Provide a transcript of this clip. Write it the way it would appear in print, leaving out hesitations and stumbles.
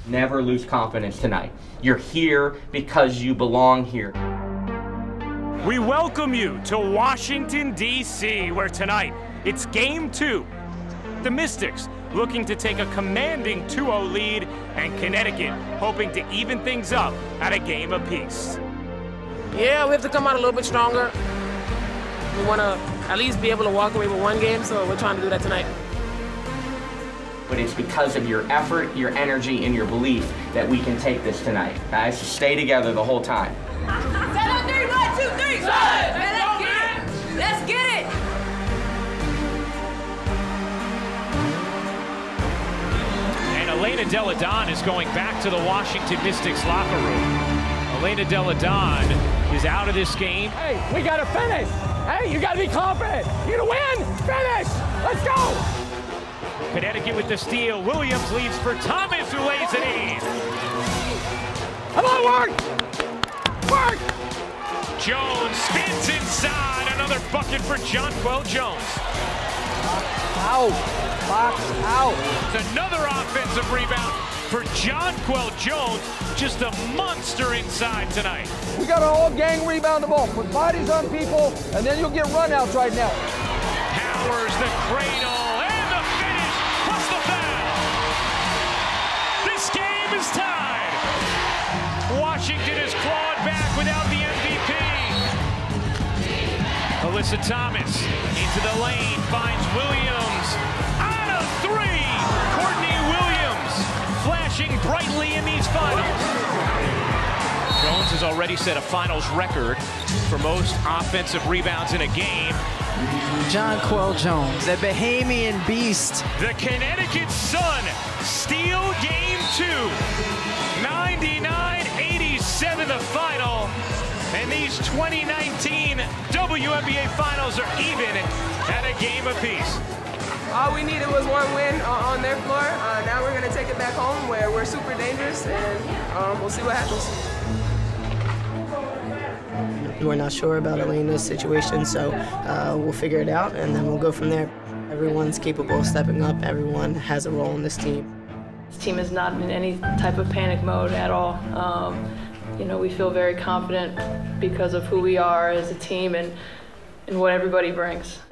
Never lose confidence tonight. You're here because you belong here. We welcome you to Washington, D.C., where tonight it's Game 2. The Mystics looking to take a commanding 2-0 lead, and Connecticut hoping to even things up at a game apiece. Yeah, we have to come out a little bit stronger. We want to at least be able to walk away with one game, so we're trying to do that tonight. But it's because of your effort, your energy, and your belief that we can take this tonight, guys. So stay together the whole time. 7 on 3, 1, 2, 3. Let's get it. Let's get it. And Elena Delle Donne is going back to the Washington Mystics locker room. Elena Delle Donne is out of this game. Hey, we gotta finish. Hey, you gotta be confident. You're gonna win. Finish. Let's go. Connecticut with the steal. Williams leads for Thomas, who lays it in. Come on, work. Work. Jones spins inside. Another bucket for Jonquel Jones. Out. Box out. It's another offensive rebound for Jonquel Jones. Just a monster inside tonight. We got to all gang rebound the ball. Put bodies on people, and then you'll get runouts right now. Powers the cradle. Is tied. Washington is clawed back without the MVP. Alyssa Thomas into the lane, finds Williams. On a three! Courtney Williams flashing brightly in these finals. Jones has already set a finals record for most offensive rebounds in a game. Jonquel Jones, a Bahamian beast. The Connecticut Sun steal Game 2. 99-87 the final. And these 2019 WNBA Finals are even at a game apiece. All we needed was one win on their floor. Now we're going to take it back home where we're super dangerous, and we'll see what happens. We're not sure about Elena's situation, so we'll figure it out, and then we'll go from there. Everyone's capable of stepping up. Everyone has a role in this team. This team is not in any type of panic mode at all. You know, we feel very confident because of who we are as a team and what everybody brings.